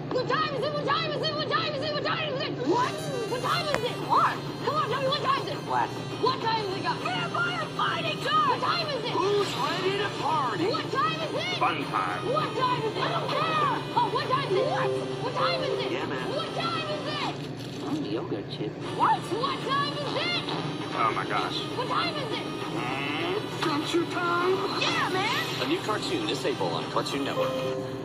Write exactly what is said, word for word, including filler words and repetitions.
What time is it? What time is it? What time is it? What time is it? What? What time is it? What? Come on, tell me what time is it? What? What time is it, guys? Vampire fighting time! What time is it? Who's ready to party? What time is it? Fun time. What time is it? I don't care! Oh, what time is it? What? What time is it? Yeah, man. What time is it? I'm yoga chip. What? What time is it? Oh my gosh. What time is it? Mm, adventure time? Yeah, man! A new cartoon this April on Cartoon Network.